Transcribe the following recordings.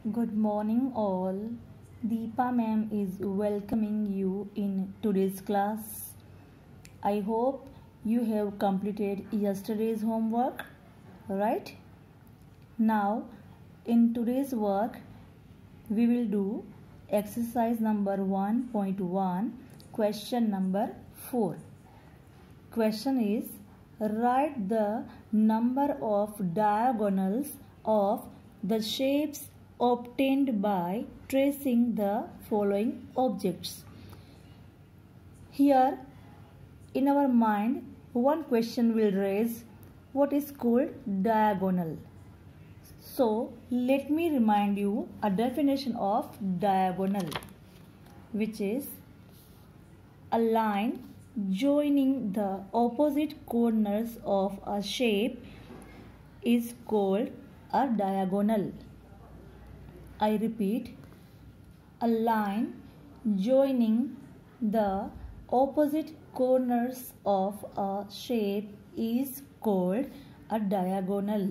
Good morning all. Deepa ma'am is welcoming you in today's class. I hope you have completed yesterday's homework, right? Now in today's work we will do exercise number 1.1, question number 4. Question is, write the number of diagonals of the shapes obtained by tracing the following objects. Here in our mind one question will raise, what is called diagonal? So let me remind you a definition of diagonal, which is a line joining the opposite corners of a shape is called a diagonal. I repeat, a line joining the opposite corners of a shape is called a diagonal.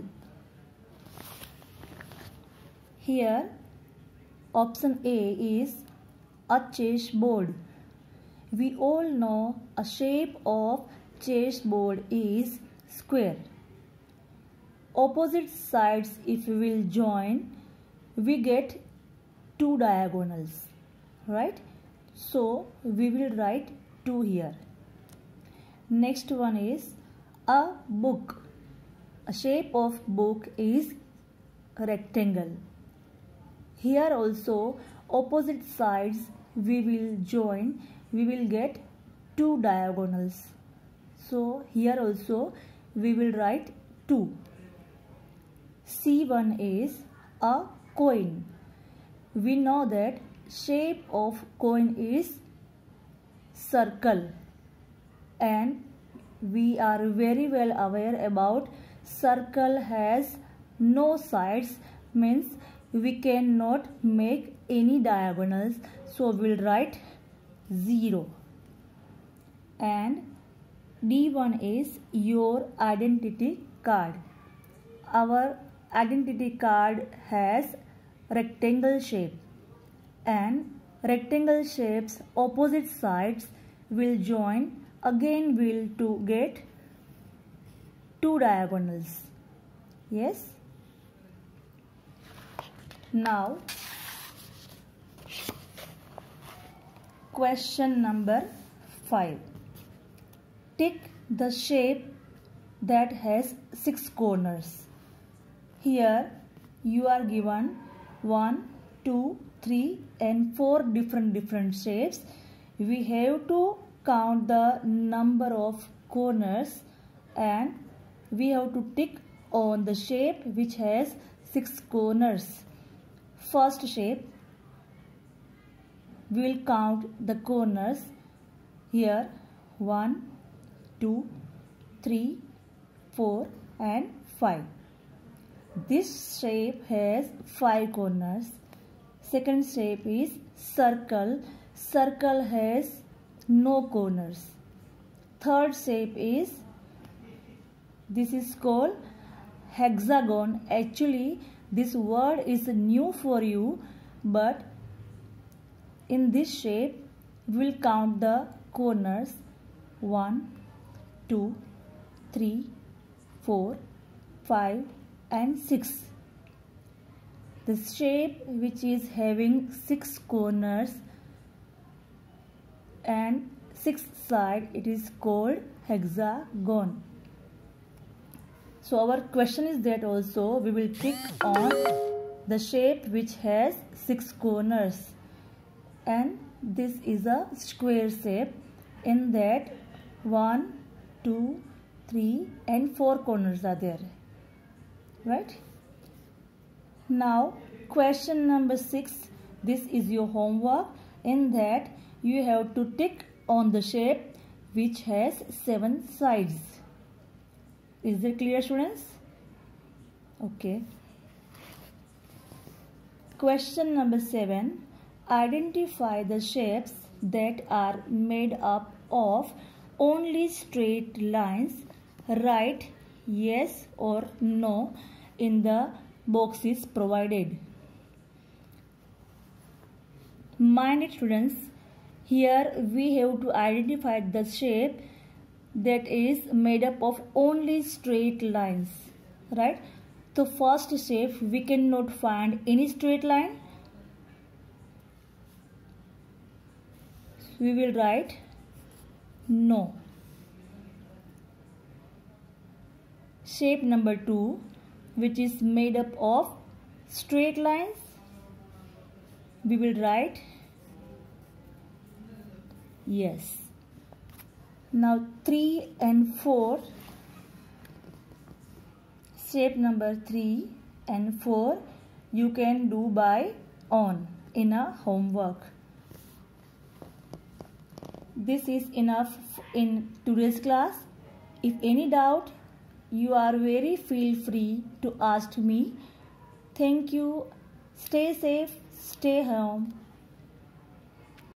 Here option A is a chessboard. We all know a shape of chessboard is square. Opposite sides if we will join, we get two diagonals, right? So we will write 2 here. Next one is a book. A shape of book is rectangle. Here also opposite sides we will join, we will get 2 diagonals. So here also we will write 2. C1 is a coin. We know that shape of coin is circle, and we are very well aware about circle has no sides, means we cannot make any diagonals, so we'll write 0. And D1 is your identity card. Our identity card has rectangle shape, and rectangle shapes opposite sides will join, again will to get 2 diagonals. Yes. Now question number 5. Tick the shape that has 6 corners. Here you are given 1, 2, 3 and 4 different shapes. We have to count the number of corners and we have to tick on the shape which has 6 corners. First shape, we will count the corners. Here 1, 2, 3, 4 and 5. This shape has 5 corners. Second shape is circle. Circle has no corners. Third shape is, this is called hexagon. Actually this word is new for you, but in this shape we will count the corners 1, 2, 3, 4, 5 and 6. The shape which is having 6 corners and 6 sides, it is called hexagon. So our question is that also we will tick on the shape which has 6 corners, and this is a square shape. In that 1, 2, 3 and 4 corners are there, right? Now question number 6. This is your homework. In that you have to tick on the shape which has 7 sides. Is it clear, students? Okay. Question number 7. Identify the shapes that are made up of only straight lines. Write yes or no in the boxes provided. minded students, here we have to identify the shape that is made up of only straight lines, right? So first shape, we cannot find any straight line. We will write no. Shape number 2, which is made up of straight lines, we will write yes. Now 3 and 4, shape number 3 and 4 you can do by own in a homework. This is enough in today's class. If any doubt, you are very feel free to ask me. Thank you. Stay safe. Stay home.